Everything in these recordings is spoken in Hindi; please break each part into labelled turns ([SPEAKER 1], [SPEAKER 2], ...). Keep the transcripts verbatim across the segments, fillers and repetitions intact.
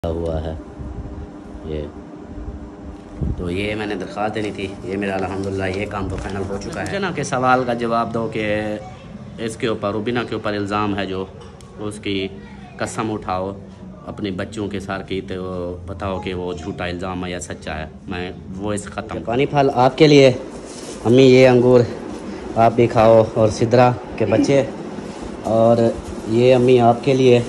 [SPEAKER 1] हुआ है ये। तो ये मैंने दरख्वास्त देनी थी, ये मेरा अल्हम्दुलिल्लाह ये काम तो फाइनल हो चुका है। ना के सवाल का जवाब दो कि इसके ऊपर रुबीना के ऊपर इल्ज़ाम है जो, उसकी कसम उठाओ अपने बच्चों के साथ की, तो बताओ कि वो झूठा इल्ज़ाम है या सच्चा है। मैं वो इस ख़त्म। पानी फल आपके लिए अम्मी, ये अंगूर आप भी खाओ और सिद्रा के बच्चे, और ये अम्मी आपके लिए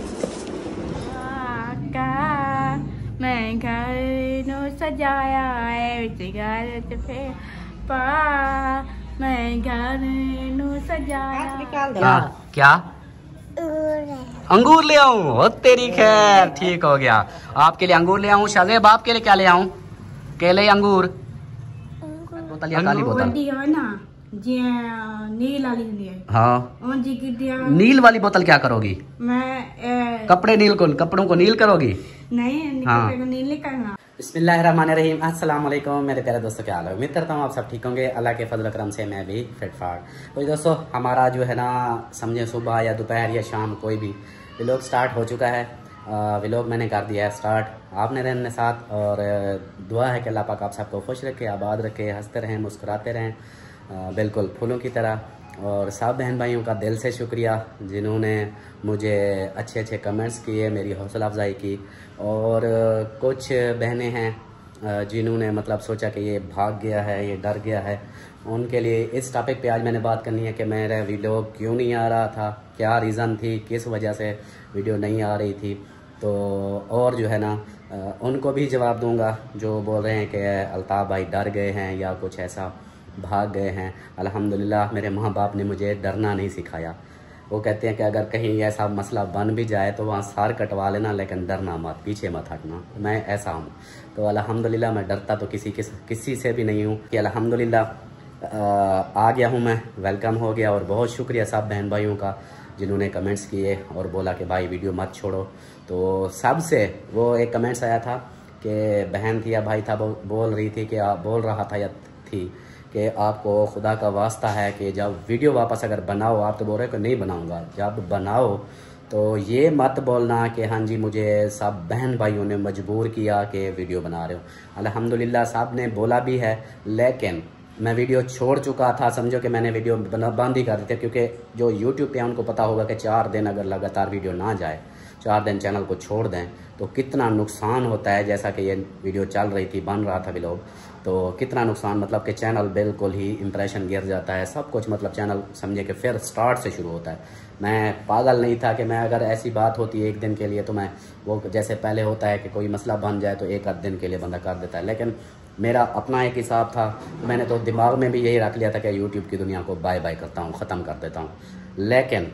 [SPEAKER 2] मैं घर नो सजाया है पे पा, मैं घर नो सजाया।
[SPEAKER 1] क्या क्या अंगूर ले आऊं? हो तेरी खैर, ठीक हो गया। आपके लिए अंगूर ले आऊं। शाज़ेब आपके लिए क्या ले आऊं? केले, अंगूर, बोतल या काली बोतल?
[SPEAKER 2] नील वाली।
[SPEAKER 1] हाँ,
[SPEAKER 2] हाँ,
[SPEAKER 1] नील वाली बोतल क्या करोगी?
[SPEAKER 2] मैं ए...
[SPEAKER 1] कपड़े नील को, कपड़ों को नील करोगी?
[SPEAKER 2] नहीं,
[SPEAKER 1] हाँ।
[SPEAKER 2] नील नहीं करना।
[SPEAKER 1] बिस्मिल्लाहिर्रहमानिर्रहीम, अस्सलाम वालेकुम मेरे प्यारे दोस्तों, क्या हाल है? उम्मीद करता हूँ आप सब ठीक होंगे। अल्लाह के फजल करम से मैं भी फिट फाट। तो दोस्तों, हमारा जो है ना, समझे सुबह या दोपहर या शाम कोई भी व्लॉग स्टार्ट हो चुका है। व्लॉग मैंने कर दिया है स्टार्ट आपने रहने साथ, और दुआ है कि अल्लाह पाक आप सबको खुश रखे, आबाद रखे, हंसते रहें, मुस्कुराते रहें, बिल्कुल फूलों की तरह। और सब बहन भाइयों का दिल से शुक्रिया जिन्होंने मुझे अच्छे अच्छे कमेंट्स किए, मेरी हौसला अफजाई की। और कुछ बहनें हैं जिन्होंने मतलब सोचा कि ये भाग गया है, ये डर गया है, उनके लिए इस टॉपिक पे आज मैंने बात करनी है कि मेरा वीडियो क्यों नहीं आ रहा था, क्या रीज़न थी, किस वजह से वीडियो नहीं आ रही थी। तो और जो है ना, उनको भी जवाब दूंगा जो बोल रहे हैं कि अल्ताफ़ भाई डर गए हैं या कुछ ऐसा भाग गए हैं। अल्हम्दुलिल्लाह मेरे माँ बाप ने मुझे डरना नहीं सिखाया। वो कहते हैं कि अगर कहीं ऐसा मसला बन भी जाए तो वहाँ सार कटवा लेना, लेकिन डरना मत, पीछे मत हटना। मैं ऐसा हूँ। तो अल्हम्दुलिल्लाह मैं डरता तो किसी किस, किसी से भी नहीं हूँ कि अल्हम्दुलिल्लाह आ गया हूँ मैं, वेलकम हो गया। और बहुत शुक्रिया सब बहन भाइयों का जिन्होंने कमेंट्स किए और बोला कि भाई वीडियो मत छोड़ो। तो सबसे वो एक कमेंट्स आया था कि बहन थी या भाई था, वो बोल रही थी कि आप बोल रहा था या थी कि आपको खुदा का वास्ता है कि जब वीडियो वापस अगर बनाओ, आप तो बोल रहे हो कि नहीं बनाऊंगा, जब बनाओ तो ये मत बोलना कि हाँ जी मुझे सब बहन भाइयों ने मजबूर किया कि वीडियो बना रहे हो। अल्हम्दुलिल्लाह साहब ने बोला भी है, लेकिन मैं वीडियो छोड़ चुका था। समझो कि मैंने वीडियो बंद ही कर दी थी, क्योंकि जो यूट्यूब पे उनको पता होगा कि चार दिन अगर लगातार वीडियो ना जाए, चार दिन चैनल को छोड़ दें तो कितना नुकसान होता है। जैसा कि ये वीडियो चल रही थी, बन रहा था व्लॉग, तो कितना नुकसान, मतलब कि चैनल बिल्कुल ही इंप्रेशन गिर जाता है, सब कुछ, मतलब चैनल समझे कि फिर स्टार्ट से शुरू होता है। मैं पागल नहीं था कि मैं, अगर ऐसी बात होती है एक दिन के लिए तो मैं वो, जैसे पहले होता है कि कोई मसला बन जाए तो एक आध दिन के लिए बंदा कर देता है, लेकिन मेरा अपना एक हिसाब था। मैंने तो दिमाग में भी यही रख लिया था कि यूट्यूब की दुनिया को बाय बाय करता हूँ, ख़त्म कर देता हूँ। लेकिन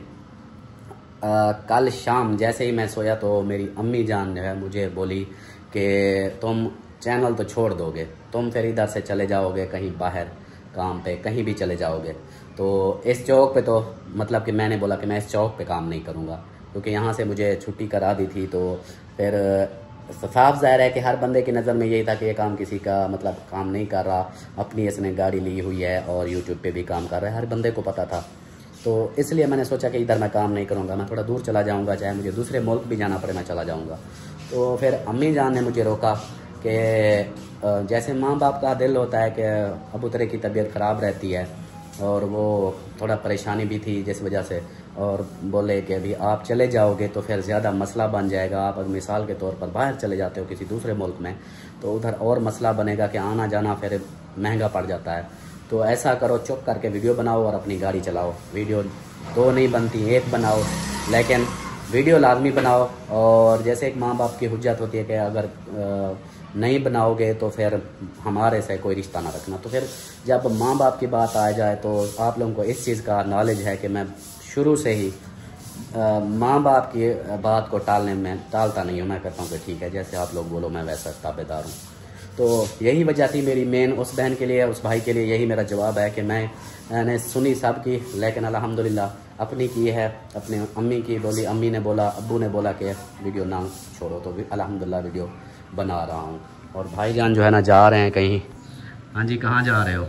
[SPEAKER 1] आ, कल शाम जैसे ही मैं सोया तो मेरी अम्मी जान जो है मुझे बोली कि तुम चैनल तो छोड़ दोगे, तुम फिर इधर से चले जाओगे कहीं बाहर काम पे, कहीं भी चले जाओगे। तो इस चौक पे तो मतलब कि मैंने बोला कि मैं इस चौक पे काम नहीं करूँगा, क्योंकि यहाँ से मुझे छुट्टी करा दी थी। तो फिर साफ ज़ाहिर है कि हर बंदे की नज़र में यही था कि ये काम किसी का मतलब काम नहीं कर रहा, अपनी इसने गाड़ी ली हुई है और यूट्यूब पे भी काम कर रहा है, हर बंदे को पता था। तो इसलिए मैंने सोचा कि इधर मैं काम नहीं करूँगा, मैं थोड़ा दूर चला जाऊँगा, चाहे मुझे दूसरे मुल्क भी जाना पड़े मैं चला जाऊँगा। तो फिर अम्मी जान ने मुझे रोका कि जैसे माँ बाप का दिल होता है कि अबू तेरे की तबीयत ख़राब रहती है, और वो थोड़ा परेशानी भी थी जिस वजह से, और बोले कि अभी आप चले जाओगे तो फिर ज़्यादा मसला बन जाएगा। आप अगर मिसाल के तौर पर बाहर चले जाते हो किसी दूसरे मुल्क में तो उधर और मसला बनेगा कि आना जाना फिर महंगा पड़ जाता है। तो ऐसा करो, चुप करके वीडियो बनाओ और अपनी गाड़ी चलाओ। वीडियो दो नहीं बनती, एक बनाओ, लेकिन वीडियो लाजमी बनाओ। और जैसे एक माँ बाप की हुज्जत होती है कि अगर नहीं बनाओगे तो फिर हमारे से कोई रिश्ता ना रखना। तो फिर जब माँ बाप की बात आ जाए तो आप लोगों को इस चीज़ का नॉलेज है कि मैं शुरू से ही माँ बाप की बात को टालने में टालता नहीं हूँ। मैं कहता हूँ कि ठीक है, जैसे आप लोग बोलो मैं वैसा ताबेदार हूँ। तो यही वजह थी मेरी मेन, उस बहन के लिए, उस भाई के लिए यही मेरा जवाब है कि मैं मैंने सुनी सब की, लेकिन अल्हम्दुलिल्लाह अपनी की है, अपने अम्मी की बोली, अम्मी ने बोला, अब्बू ने बोला कि वीडियो ना छोड़ो, तो अल्हम्दुलिल्लाह वीडियो बना रहा हूँ। और भाईजान जो है ना जा रहे हैं कहीं। हाँ जी, कहाँ जा रहे हो?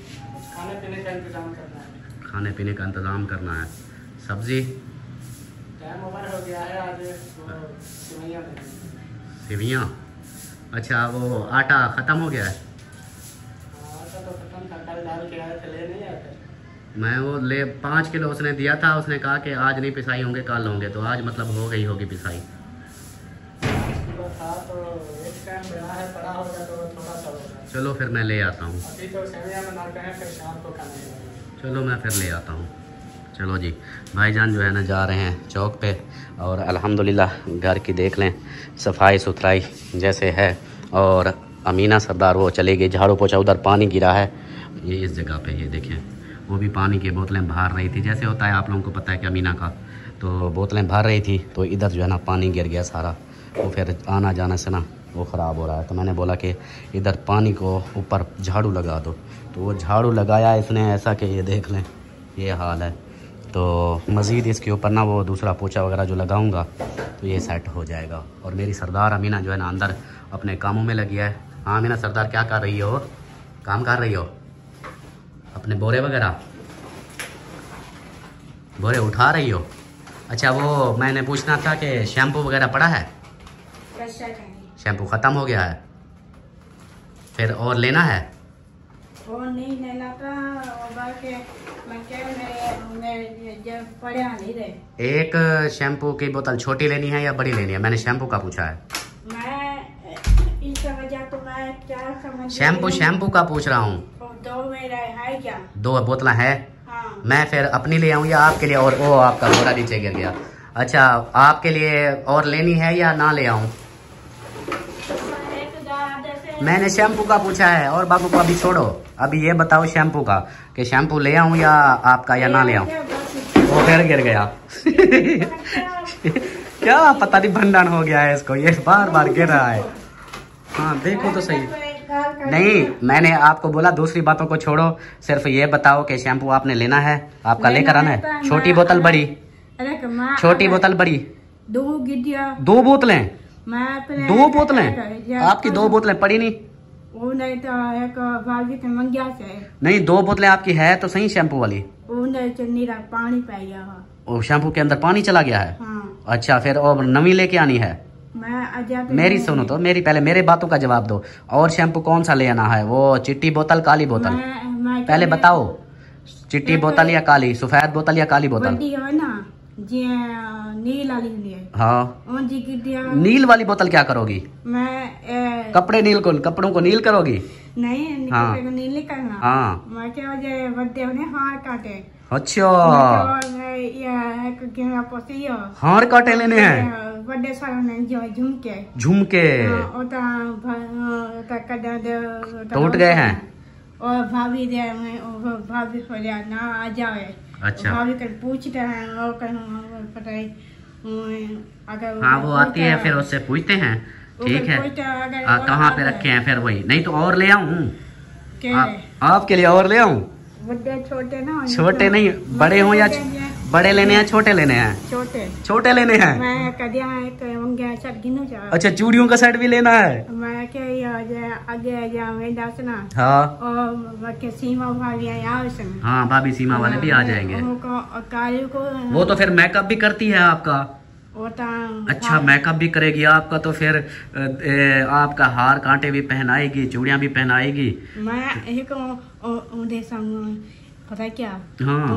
[SPEAKER 1] खाने पीने का इंतज़ाम करना है। खाने पीने का इंतज़ाम करना है। सब्ज़ी हो गया है आज सेवियाँ। अच्छा वो आटा ख़त्म हो गया है? आटा तो ख़त्म था, कल डाल के आए थे, ले नहीं आते। मैं वो ले पाँच किलो उसने दिया था, उसने कहा कि आज नहीं पिसाई होंगे कल होंगे, तो आज मतलब हो गई होगी पिसाई। था तो एक टाइम बड़ा है, बड़ा होगा तो थोड़ा सा होगा। चलो फिर मैं ले आता हूँ। अभी तो सेवियाँ बनाते हैं, फिर शाम को खाने। चलो मैं फिर ले आता हूँ। चलो जी, भाईजान जो है ना जा रहे हैं चौक पे, और अल्हम्दुलिल्लाह घर की देख लें सफाई सुथराई जैसे है। और अमीना सरदार वो चले गई झाड़ू पोछा, उधर पानी गिरा है ये इस जगह पे, ये देखें वो भी पानी की बोतलें भर रही थी, जैसे होता है आप लोगों को पता है कि अमीना का, तो बोतलें भर रही थी, तो इधर जो है ना पानी गिर गया सारा, वो फिर आना जाने से ना वो ख़राब हो रहा है। तो मैंने बोला कि इधर पानी को ऊपर झाड़ू लगा दो, तो वो झाड़ू लगाया इसने ऐसा कि ये देख लें ये हाल है। तो मज़ीद इसके ऊपर ना वो दूसरा पोछा वगैरह जो लगाऊंगा तो ये सेट हो जाएगा। और मेरी सरदार अमीना जो है ना अंदर अपने कामों में लगी है। हाँ अमीना सरदार क्या कर रही हो? काम कर रही हो अपने बोरे वगैरह, बोरे उठा रही हो? अच्छा वो मैंने पूछना था कि शैम्पू वगैरह पड़ा है? शैम्पू ख़त्म हो गया है, फिर और लेना है?
[SPEAKER 2] और नहीं लेना था, मैं क्या मैं जब पढ़ा नहीं रहे।
[SPEAKER 1] एक शैम्पू की बोतल छोटी लेनी है या बड़ी लेनी है? मैंने शैम्पू का पूछा है।
[SPEAKER 2] मैं इस वजह तो मैं क्या समझ,
[SPEAKER 1] शैम्पू शैम्पू का पूछ रहा हूँ।
[SPEAKER 2] दो मेरा है क्या? दो
[SPEAKER 1] बोतल है?
[SPEAKER 2] हाँ। मैं
[SPEAKER 1] फिर अपनी ले आऊँ या आपके लिए? और वो आपका बोरा नीचे गिर गया। अच्छा आपके लिए और लेनी है या ना ले आऊँ? मैंने शैम्पू का पूछा है, और बाबू को अभी छोड़ो, अभी ये बताओ शैम्पू का कि शैम्पू ले आऊँ या आपका या ना ले आऊँ? वो फिर गिर गया क्या पता नहीं भंडन हो गया है इसको, ये बार बार गिर रहा है। हाँ देखो तो सही। नहीं मैंने आपको बोला दूसरी बातों को छोड़ो, सिर्फ ये बताओ कि शैम्पू आपने लेना है, आपका लेकर आना है। छोटी बोतल बड़ी? छोटी बोतल बड़ी?
[SPEAKER 2] दो गिद्दिया
[SPEAKER 1] दो बोतलें?
[SPEAKER 2] मैं
[SPEAKER 1] दो बोतलें? आपकी दो बोतलें पड़ी नहीं?
[SPEAKER 2] वो नहीं तो एक भाभी के मंगिया से।
[SPEAKER 1] नहीं दो बोतलें आपकी है तो सही शैम्पू वाली?
[SPEAKER 2] वो नहीं चन्नी पानी पाया,
[SPEAKER 1] वो शैम्पू के अंदर पानी चला गया है।
[SPEAKER 2] हाँ। अच्छा
[SPEAKER 1] फिर और नवी लेके आनी है?
[SPEAKER 2] मैं
[SPEAKER 1] मेरी सुनो तो, मेरी पहले मेरे बातों का जवाब दो। और शैम्पू कौन सा ले आना है? वो चिट्टी बोतल काली बोतल?
[SPEAKER 2] मैं, मैं
[SPEAKER 1] पहले बताओ, चिट्टी बोतल या काली, सफेद बोतल या काली बोतल?
[SPEAKER 2] है ना जी, नील वाली लिए।
[SPEAKER 1] हाँ
[SPEAKER 2] जी
[SPEAKER 1] नील वाली बोतल क्या करोगी?
[SPEAKER 2] मैं ए,
[SPEAKER 1] कपड़े नील को, कपड़ों को नील करोगी?
[SPEAKER 2] नहीं
[SPEAKER 1] हाँ।
[SPEAKER 2] को नील नहीं करना।
[SPEAKER 1] हाँ
[SPEAKER 2] मैं क्या वजह बड्डे उन्हें हार काटे।
[SPEAKER 1] अच्छा हार काटे लेने हैं?
[SPEAKER 2] बड्डे साल जो झुमके
[SPEAKER 1] झुमके टूट गए हैं
[SPEAKER 2] और भाभी दे भाभी को ना आ जाए।
[SPEAKER 1] अच्छा
[SPEAKER 2] भाभी कर पूछते हैं और पता है अगर
[SPEAKER 1] हाँ वो आती है फिर उससे पूछते हैं ठीक है कहाँ पे रखे हैं, फिर वही। नहीं तो और ले आऊँ आपके लिए? और ले आऊँ?
[SPEAKER 2] बड़े छोटे ना?
[SPEAKER 1] छोटे नहीं, बड़े हो या बड़े लेने हैं छोटे लेने हैं?
[SPEAKER 2] छोटे
[SPEAKER 1] छोटे लेने हैं।
[SPEAKER 2] मैं कदिया एक गिनू जा।
[SPEAKER 1] अच्छा चूड़ियों का सेट भी लेना है?
[SPEAKER 2] मैं क्या आगे जा मैं दासना।
[SPEAKER 1] हाँ
[SPEAKER 2] और के सीमा भाभी आए।
[SPEAKER 1] हाँ भाभी सीमा वाले भी आ जाएंगे।
[SPEAKER 2] काली को
[SPEAKER 1] वो तो फिर मेकअप भी करती है आपका? अच्छा मेकअप भी करेगी आपका, तो फिर ए, आपका हार कांटे भी पहनाएगी, चूड़ियां भी पहनाएगी।
[SPEAKER 2] मैं एक पता क्या?
[SPEAKER 1] हाँ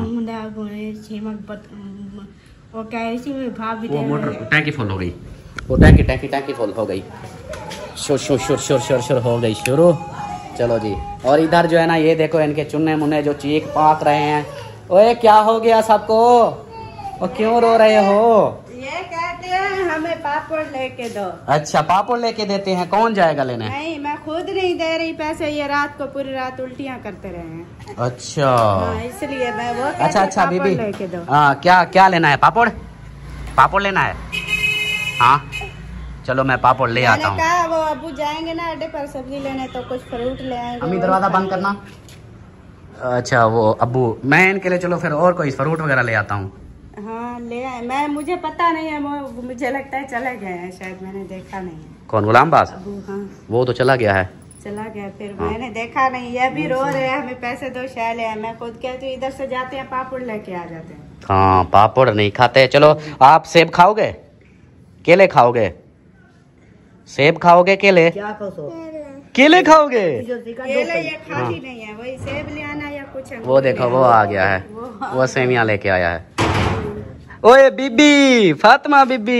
[SPEAKER 2] वो कैसी भाभी
[SPEAKER 1] वो मोटर टैंकी फुल हो गई, वो टैंकी टैंकी टैंकी फुल हो गई, शुर शुर शुर शुर शुर शुर हो गई शुरू। चलो जी, और इधर जो है ना ये देखो इनके चुन्ने मुन्ने जो चीख पाक रहे हैं। ओए क्या हो गया सबको, और क्यों रो रहे हो?
[SPEAKER 2] ये कहते हैं हमें पापड़ लेके दो।
[SPEAKER 1] अच्छा पापड़ लेके देते हैं, कौन जाएगा लेने?
[SPEAKER 2] नहीं मैं खुद नहीं दे रही पैसे, ये रात को पूरी रात उल्टियाँ करते रहे हैं।
[SPEAKER 1] अच्छा
[SPEAKER 2] हाँ, इसलिए मैं वो
[SPEAKER 1] अच्छा अच्छा बीबी
[SPEAKER 2] लेके दो।
[SPEAKER 1] हाँ क्या क्या लेना है? पापड़ पापड़ लेना है? हाँ चलो मैं पापड़ ले आता हूँ।
[SPEAKER 2] कहा वो अबू जाएंगे ना अड्डे पर सब्जी लेने तो कुछ फ्रूट ले आएंगे।
[SPEAKER 1] अम्मी दरवाजा बंद करना। अच्छा वो अबू, मैं इनके लिए चलो फिर और कोई फ्रूट वगैरह ले आता हूँ।
[SPEAKER 2] हाँ ले आए, मैं मुझे पता नहीं है, मुझे लगता है चला गया है शायद, मैंने देखा नहीं है।
[SPEAKER 1] कौन गुलाम बास?
[SPEAKER 2] अबू हाँ
[SPEAKER 1] वो तो चला गया है।
[SPEAKER 2] चला गया फिर हाँ। मैंने देखा नहीं, ये भी रो रहे हैं हमें पैसे दो शायद ले। मैं खुद कहती हूँ इधर से जाते हैं पापड़ लेके आ जाते हैं।
[SPEAKER 1] हाँ पापड़ नहीं खाते। चलो आप सेब खाओगे, केले खाओगे? सेब खाओगे, केले?
[SPEAKER 2] क्या खाओ?
[SPEAKER 1] केले खाओगे?
[SPEAKER 2] केले ये खाती नहीं है, वही सेब ले आना या कुछ।
[SPEAKER 1] वो देखो वो आ गया है, वो सेमियां लेके आया है। ओए बीबी, फातिमा बीबी।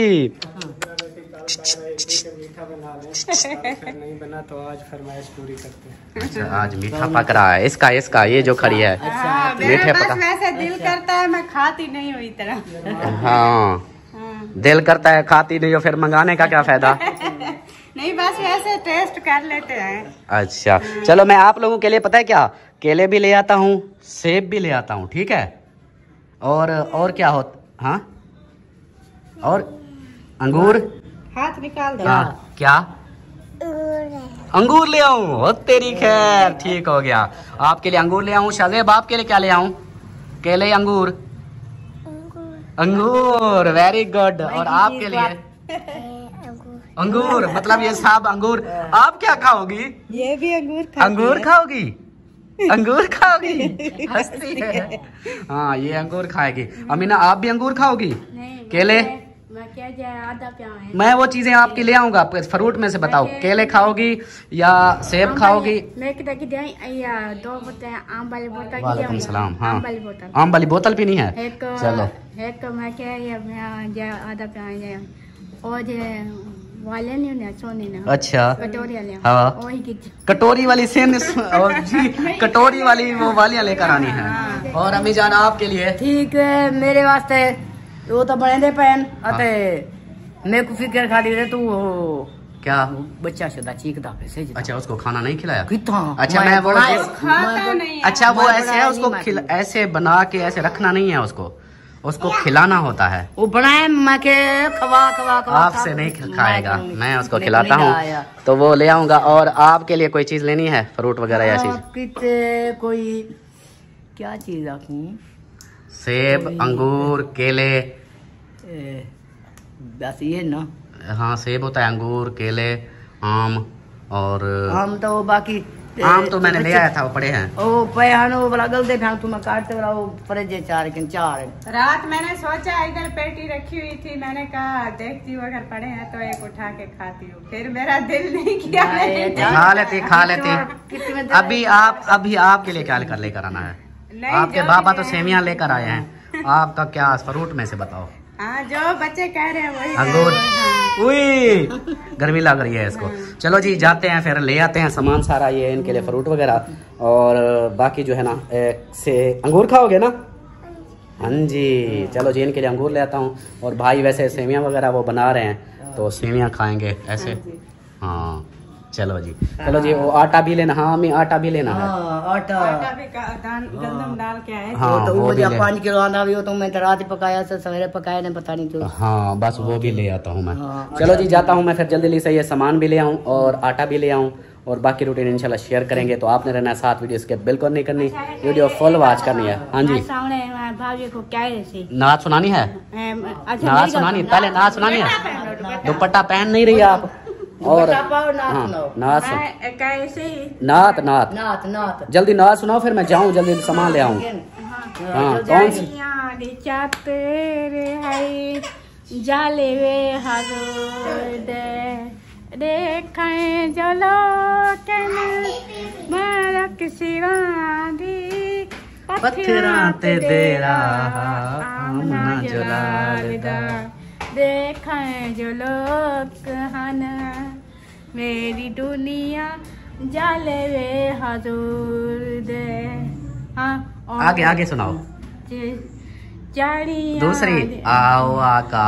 [SPEAKER 3] नहीं बना तो आज फरमाइश पूरी करते हैं।
[SPEAKER 1] अच्छा आज मीठा पक रहा है इसका, इसका ये जो खड़ी है मीठे पका।
[SPEAKER 2] वैसे दिल करता है मैं खाती नहीं हुई तरह।
[SPEAKER 1] हाँ दिल करता है खाती नहीं हो, फिर मंगाने का क्या फायदा?
[SPEAKER 2] नहीं बस वैसे टेस्ट कर लेते हैं।
[SPEAKER 1] अच्छा चलो मैं आप लोगों के लिए पता है क्या, केले भी ले आता हूँ, सेब भी ले आता हूँ, ठीक है? और और क्या हो, हाँ और अंगूर।
[SPEAKER 2] हाथ निकाल दो।
[SPEAKER 1] हाँ क्या अंगूर ले आऊं? हो तेरी खैर, ठीक हो गया। आपके लिए अंगूर ले आऊं। शाहजेब आपके लिए क्या ले आऊं? केले, अंगूर? अंगूर, वेरी गुड। और आपके लिए अंगूर, मतलब ये सब अंगूर। आप क्या खाओगी?
[SPEAKER 2] ये भी अंगूर खाती
[SPEAKER 1] अंगूर
[SPEAKER 2] है।
[SPEAKER 1] खाओगी? अंगूर खाओगी? हंसती है। हाँ ये अंगूर खाएगी। अमीना आप भी अंगूर खाओगी? केले?
[SPEAKER 2] मैं क्या जाए आधा प्याज।
[SPEAKER 1] मैं वो चीजें आपके ले आऊंगा, फ्रूट में से बताओ, केले खाओगी या सेब खाओगी?
[SPEAKER 2] मैं किधर की दे या दो बोतल आम वाली बोतल की।
[SPEAKER 1] वालेकुम सलाम। हाँ
[SPEAKER 2] आम वाली बोतल,
[SPEAKER 1] आम वाली बोतल पीनी है?
[SPEAKER 2] एक
[SPEAKER 1] चलो
[SPEAKER 2] एक मैं क्या या मैं जा आधा प्याज है और जे वाले नहीं ने सोने ना।
[SPEAKER 1] अच्छा
[SPEAKER 2] कटोरी वाले।
[SPEAKER 1] हाँ
[SPEAKER 2] वही की
[SPEAKER 1] कटोरी वाली सेम और जी कटोरी वाली वो वालियाँ लेकर आनी है। और अम्मी जान आपके लिए?
[SPEAKER 4] ठीक है मेरे वास्ते वो तो बने दे पैन अते मेरे को फिक्र खा दी रे तू वो
[SPEAKER 1] क्या
[SPEAKER 4] बच्चा शुदा चीखदा पे से।
[SPEAKER 1] अच्छा उसको खाना नहीं खिलाया?
[SPEAKER 4] कितना
[SPEAKER 1] अच्छा मैं वो
[SPEAKER 2] खाता नहीं है।
[SPEAKER 1] अच्छा वो
[SPEAKER 4] मैं
[SPEAKER 1] ऐसे है, उसको
[SPEAKER 4] बनाया
[SPEAKER 1] खिला ऐसे बना के ऐसे रखना नहीं है, उसको उसको खिलाना होता है।
[SPEAKER 4] वो बनाए मैं के खवा खवा खवा
[SPEAKER 1] आपसे नहीं खाएगा, मैं उसको खिलाता हूँ तो वो ले आऊंगा। और आपके लिए कोई चीज लेनी है, फ्रूट वगैरह या चीज?
[SPEAKER 4] किते कोई क्या चीज आखूं?
[SPEAKER 1] सेब, अंगूर, केले।
[SPEAKER 4] बस ये ना।
[SPEAKER 1] हाँ सेब होता है, अंगूर, केले, आम और
[SPEAKER 4] हम तो बाकी
[SPEAKER 1] आम तो मैंने ले आया था, वो पड़े हैं।
[SPEAKER 4] ओ पयानो वाला गलते खान तुम काटते वाला वो पड़े जे चार किन चार।
[SPEAKER 2] रात मैंने सोचा इधर पेटी रखी हुई थी, मैंने कहा देखती हूँ अगर पड़े हैं तो एक उठा के खाती हूँ, फिर मेरा दिल नहीं किया।
[SPEAKER 1] खा लेती खा लेती। अभी आप अभी आपके लिए क्या लेकर लेकर आना है? आपके बाबा तो सेमियां लेकर आए हैं, आपका क्या फ्रूट में से बताओ?
[SPEAKER 2] हाँ जो बच्चे कह रहे हैं वही।
[SPEAKER 1] अंगूर। उई गर्मी लग रही है इसको। चलो जी जाते हैं, फिर ले आते हैं सामान सारा, ये इनके लिए फ्रूट वगैरह। और बाकी जो है ना एक से अंगूर खाओगे ना? हाँ जी चलो जी इनके लिए अंगूर ले आता हूँ। और भाई वैसे सेमियां वगैरह वो बना रहे हैं तो सेमियां खाएंगे ऐसे। हाँ चलो जी चलो जी वो आटा भी लेना। हाँ अम्मी आटा भी लेना है।
[SPEAKER 4] आटा
[SPEAKER 2] आटा भी का- दान गंदम डाल के आए।
[SPEAKER 1] हाँ
[SPEAKER 4] तो
[SPEAKER 1] वो
[SPEAKER 4] वो
[SPEAKER 1] भी ले।
[SPEAKER 4] पाँच किलो आना भी हो तो मैं तो रात ही पकाया से सवेरे पकाया ने पता नहीं क्यों।
[SPEAKER 1] हाँ बस वो भी ले आता हूँ मैं।
[SPEAKER 4] हाँ,
[SPEAKER 1] चलो जी जाता हूँ मैं, फिर जल्दी से ये सामान भी ले आऊँ और आटा भी ले आऊँ और बाकी रूटीन इंशाल्लाह शेयर करेंगे। तो आपने रहना साथ, वीडियो स्किप बिल्कुल नहीं करनी, वीडियो फुल वॉच करनी है। हाँ जी
[SPEAKER 2] सामने भाभी को क्या है
[SPEAKER 1] नाच सुनानी है?
[SPEAKER 2] अच्छा
[SPEAKER 1] नाच सुनानी पहले नाच सुनानी है। दुपट्टा पहन नहीं रही आप? और हाँ नाच सुन
[SPEAKER 2] कैसे ही
[SPEAKER 1] नात नात
[SPEAKER 4] नात नात
[SPEAKER 1] जल्दी नाच सुनाओ, फिर मैं जाऊँ जल्दी सामान ले आऊँ। हाँ कौन सी?
[SPEAKER 2] तेरे है जाले वे हरो दे देखें जलो कन मरक सिवादी
[SPEAKER 1] पत्थरां ते तेरा आमना जलाल दा
[SPEAKER 2] देखें जो लोग हन मेरी दुनिया जाले वे हजूर दे। हाँ और
[SPEAKER 1] आगे आगे सुनाओ।
[SPEAKER 2] चाड़ियाँ
[SPEAKER 1] दूसरी आओ आका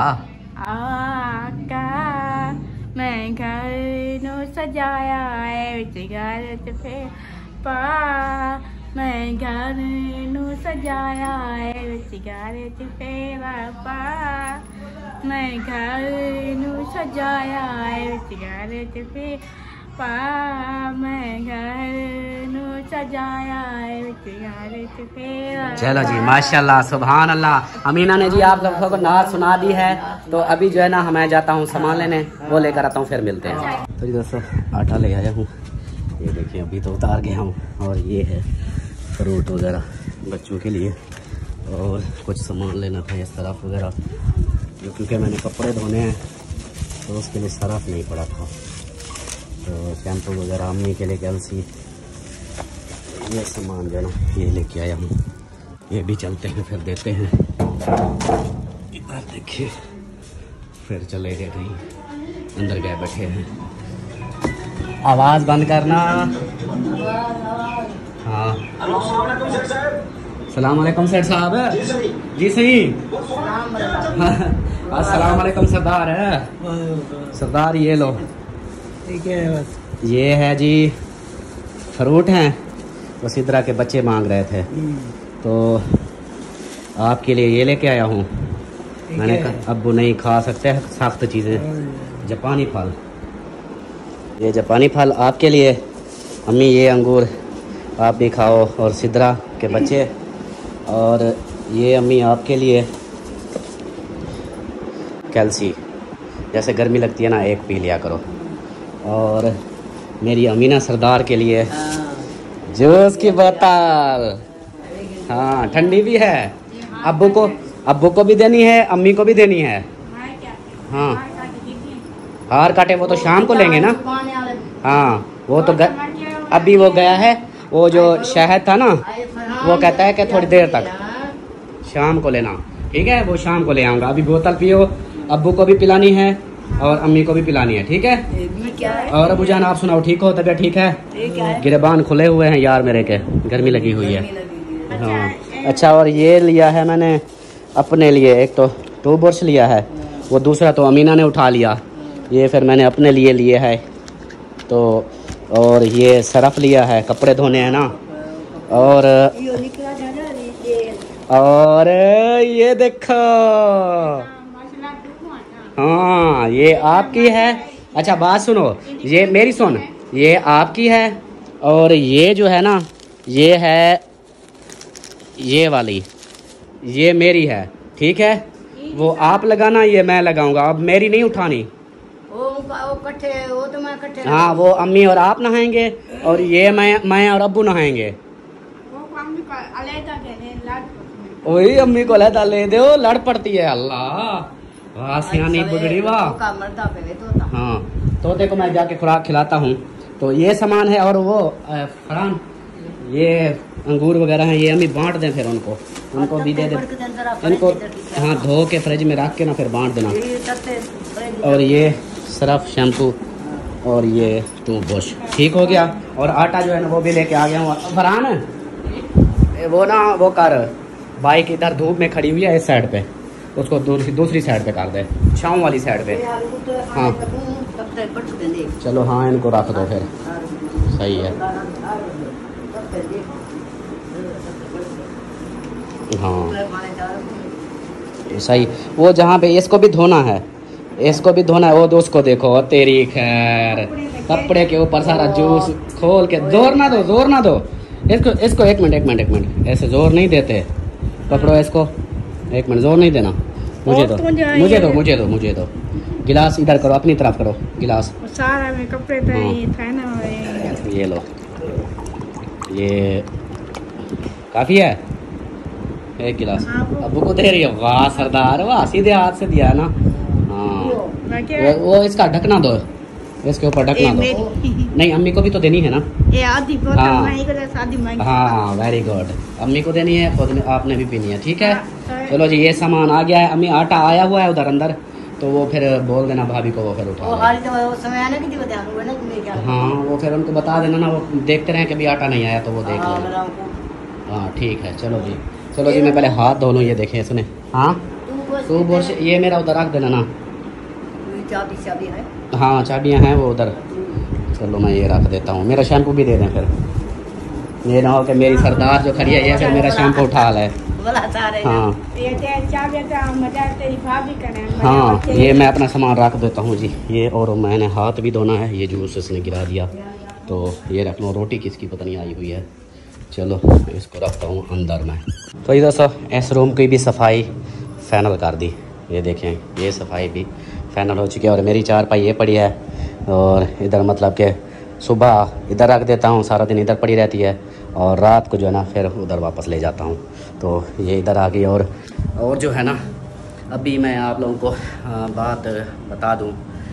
[SPEAKER 2] आका मैं घर नो सजाया है सिगारेट पे पा मैं घर नो सजाया है सिगारेट पे पा मैं घर नो सजाया है सिगारेट पे पा मैं घर नो सजाया है सिगारेट पे।
[SPEAKER 1] चलो जी माशाल्लाह सुभान अल्लाह। अमीना ने जी आप लोगों को नाच सुना दी है, तो अभी जो है ना मैं जाता हूँ सामान लेने, वो लेकर आता हूँ, फिर मिलते हैं। तो जी दोस्तों आटा ले आया हूँ, ये देखिए अभी तो उतार गया हूँ। और ये है फ्रूट वगैरह बच्चों के लिए, और कुछ सामान लेना था, ये सरफ वगैरह, क्योंकि मैंने कपड़े धोने हैं तो उसके लिए सरफ नहीं पड़ा था। तो शैम्पू वगैरह, अम्मी के लिए कैल्सी, ये सामान जो है ना ये लेके आया हूँ। ये भी चलते हैं फिर देते हैं। इधर देखिए, फिर चले गए कहीं, अंदर गए बैठे हैं। आवाज़ बंद करना। हाँ, सलाम अलैकुम सेठ साहब। जी सही। अस्सलाम वालेकुम सरदार है। सरदार ये लो,
[SPEAKER 3] ठीक है बस।
[SPEAKER 1] ये है जी फ्रूट हैं, बस इधर के बच्चे मांग रहे थे तो आपके लिए ये लेके आया हूँ। मैंने कहा अब्बू नहीं खा सकते सख्त चीज़ें। जापानी फल, ये जापानी फल आपके लिए। अम्मी ये अंगूर आप भी खाओ, और सिद्रा के बच्चे। और ये अम्मी आपके लिए कैल्सी, जैसे गर्मी लगती है ना एक पी लिया करो। और मेरी अमीना सरदार के लिए जूस की बोतल, हाँ ठंडी भी है। अब्बू को अब्बू को भी देनी है, अम्मी को भी देनी है। हाँ, हार काटे वो तो शाम को लेंगे ना। हाँ वो तो ग... अभी वो गया है, वो जो शहद था ना वो कहता है कि थोड़ी देर तक शाम को लेना। ठीक है, वो शाम को ले आऊँगा। अभी बोतल पियो, अब्बू को भी पिलानी है और अम्मी को भी पिलानी है। ठीक है। और अबू जान आप सुनाओ, ठीक हो? तबीयत ठीक है? गिरबान खुले हुए हैं यार मेरे के, गर्मी लगी हुई है। हाँ अच्छा, और ये लिया है मैंने अपने लिए, एक तो टू ब्रश लिया है, वो दूसरा तो अमीना ने उठा लिया, ये फिर मैंने अपने लिए लिए है। तो और ये सरफ लिया है, कपड़े धोने हैं ना। और और ये देखो, हाँ ये आपकी है। अच्छा बात सुनो, ये मेरी सुन, ये आपकी है और ये जो है ना ये है ये वाली, ये मेरी है। ठीक है, वो आप लगाना, ये मैं लगाऊंगा। अब मेरी नहीं उठानी।
[SPEAKER 4] वो वो कट्ठे, वो तो मैं कट्ठे।
[SPEAKER 1] हाँ वो अम्मी और आप नहाएंगे और ये मैं मैं और अब्बू नहाएंगे। वही अम्मी को लहदा ले दो, लड़ पड़ती है। अल्लाह वाह, सियानी बिगड़ी वाह। हाँ तोते को मैं जाके खुराक खिलाता हूँ। तो ये सामान है। और वो फरहान, ये अंगूर वगैरह हैं, ये अम्मी बांट दें फिर उनको उनको भी दे दे इनको। हाँ धो के फ्रिज में रख के ना फिर बांट देना। और ये सरफ, शैम्पू और ये टूथब्रश ठीक हो गया। और आटा जो है ना वो भी लेके आ गया हूँ। फरहान वो ना वो कर, बाइक इधर धूप में खड़ी हुई है इस साइड पे, उसको दूसरी दूसरी साइड पे कर दे, छाँव वाली साइड पे। हाँ चलो, हाँ इनको रख दो फिर, सही है। हाँ सही। वो जहाँ पे इसको भी धोना है, इसको भी धोना है, वो तो उसको देखो तेरी खैर, कपड़े के ऊपर सारा जूस खोल के। जोर ना दो, जोर ना दो इसको इसको एक मिनट एक मिनट एक मिनट ऐसे जोर नहीं देते। पकड़ो इसको, एक मिनट, जोर नहीं देना। मुझे दो मुझे दो मुझे दो मुझे दो गिलास इधर करो, अपनी तरफ करो गिलास।
[SPEAKER 2] सारा में कपड़े तो ये था ना,
[SPEAKER 1] ये लो, ये काफ़ी है एक गिलास। अब्बू को दे रही है, वाह सरदार वाह, सीधे हाथ से दिया ना। हाँ वो इसका ढकना दो, इसके ऊपर ढकना दो। नहीं अम्मी को भी तो देनी है ना।
[SPEAKER 2] ये आधी बोतल
[SPEAKER 1] हाँ हाँ वेरी गुड, अम्मी को देनी है, खुद आपने भी पीनी है। ठीक है चलो जी, ये सामान आ गया है। अम्मी आटा आया हुआ है उधर अंदर, तो वो फिर बोल देना भाभी को, वो फिर उठा ले। हाँ वो फिर उनको बता देना ना, वो देखते रहे कभी आटा नहीं आया तो वो देख लेना। हाँ ठीक है चलो जी, चलो जी मैं पहले हाथ धो लूँ। ये देखें सुने, हाँ तो बोर्श ये मेरा उधर रख देना ना। हाँ चाबियाँ हैं वो उधर। चलो मैं ये रख देता हूँ, मेरा शैम्पू भी दे दें फिर। ये ना हो कि मेरी सरदार जो खड़ी है ये फिर मेरा शैम्पू उठा ले। हाँ हाँ ये मैं अपना सामान रख देता हूँ जी। ये और मैंने हाथ भी धोना है, ये जूस इसने गिरा दिया तो ये रख लो। रोटी किसकी पता नहीं आई हुई है। चलो इसको रखता हूँ अंदर में। तो ये दोस्तों इस रूम की भी सफाई फाइनल कर दी। ये देखें ये सफाई भी फाइनल हो चुकी है। और मेरी चारपाई ये पड़ी है, और इधर मतलब कि सुबह इधर रख देता हूँ, सारा दिन इधर पड़ी रहती है, और रात को जो है ना फिर उधर वापस ले जाता हूँ। तो ये इधर आ गई। और और जो है ना, अभी मैं आप लोगों को आ, बात बता दूं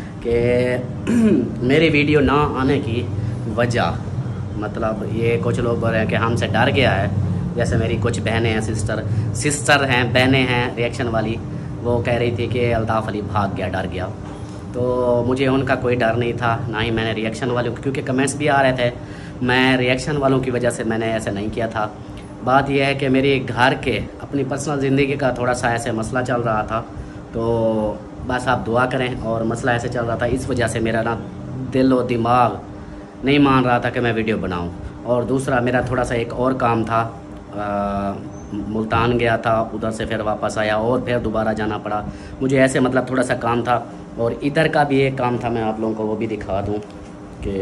[SPEAKER 1] कि मेरी वीडियो ना आने की वजह, मतलब ये कुछ लोग बोल रहे हैं कि हमसे डर गया है। जैसे मेरी कुछ बहनें हैं, सिस्टर सिस्टर हैं, बहनें हैं रिएक्शन वाली, वो कह रही थी कि अल्ताफ़ अली भाग गया, डर गया। तो मुझे उनका कोई डर नहीं था, ना ही मैंने रिएक्शन वालों, क्योंकि कमेंट्स भी आ रहे थे, मैं रिएक्शन वालों की वजह से मैंने ऐसा नहीं किया था। बात यह है कि मेरे घर के अपनी पर्सनल ज़िंदगी का थोड़ा सा ऐसे मसला चल रहा था, तो बस आप दुआ करें। और मसला ऐसे चल रहा था, इस वजह से मेरा ना दिल और दिमाग नहीं मान रहा था कि मैं वीडियो बनाऊं। और दूसरा मेरा थोड़ा सा एक और काम था, आ, मुल्तान गया था, उधर से फिर वापस आया और फिर दोबारा जाना पड़ा मुझे, ऐसे मतलब थोड़ा सा काम था। और इधर का भी एक काम था, मैं आप लोगों को वो भी दिखा दूं कि